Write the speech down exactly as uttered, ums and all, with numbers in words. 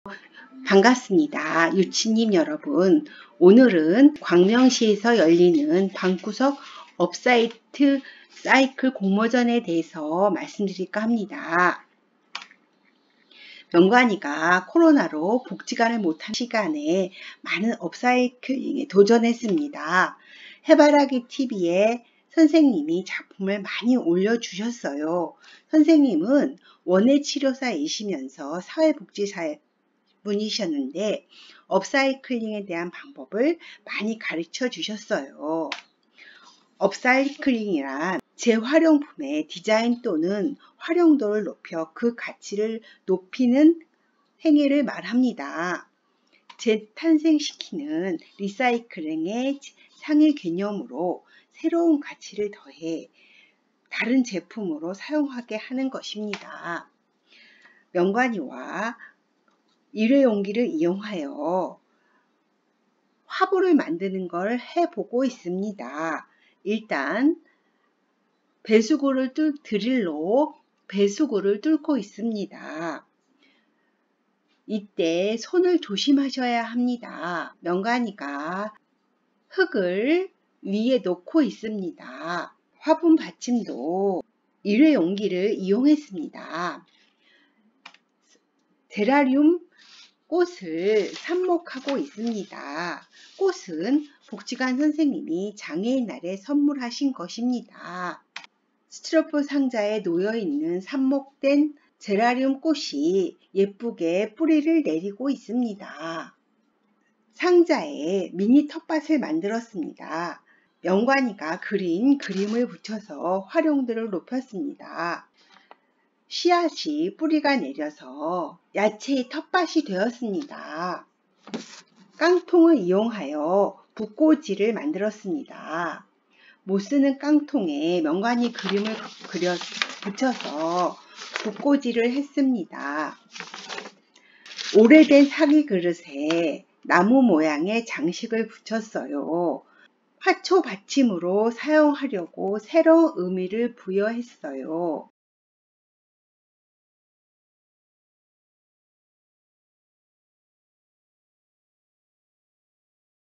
반갑습니다. 유치님 여러분. 오늘은 광명시에서 열리는 방구석 업사이트 사이클 공모전에 대해서 말씀드릴까 합니다. 명관이가 코로나로 복지관을 못한 시간에 많은 업사이클링에 도전했습니다. 해바라기 티비에 선생님이 작품을 많이 올려주셨어요. 선생님은 원예치료사이시면서 사회복지사에 분이셨는데 업사이클링에 대한 방법을 많이 가르쳐 주셨어요. 업사이클링이란 재활용품의 디자인 또는 활용도를 높여 그 가치를 높이는 행위를 말합니다. 재탄생시키는 리사이클링의 상위 개념으로 새로운 가치를 더해 다른 제품으로 사용하게 하는 것입니다. 명관이와 일회용기를 이용하여 화분을 만드는 걸 해보고 있습니다. 일단 배수구를 뚫, 드릴로 배수구를 뚫고 있습니다. 이때 손을 조심하셔야 합니다. 명관이가 흙을 위에 놓고 있습니다. 화분 받침도 일회용기를 이용했습니다. 제라늄 꽃을 삽목하고 있습니다. 꽃은 복지관 선생님이 장애인 날에 선물하신 것입니다. 스티로폼 상자에 놓여있는 삽목된 제라늄 꽃이 예쁘게 뿌리를 내리고 있습니다. 상자에 미니 텃밭을 만들었습니다. 명관이가 그린 그림을 붙여서 활용도를 높였습니다. 씨앗이 뿌리가 내려서 야채의 텃밭이 되었습니다. 깡통을 이용하여 붓꽂이를 만들었습니다. 못쓰는 깡통에 명관이 그림을 그려 붙여서 붓꽂이를 했습니다. 오래된 사기 그릇에 나무 모양의 장식을 붙였어요. 화초 받침으로 사용하려고 새로운 의미를 부여했어요.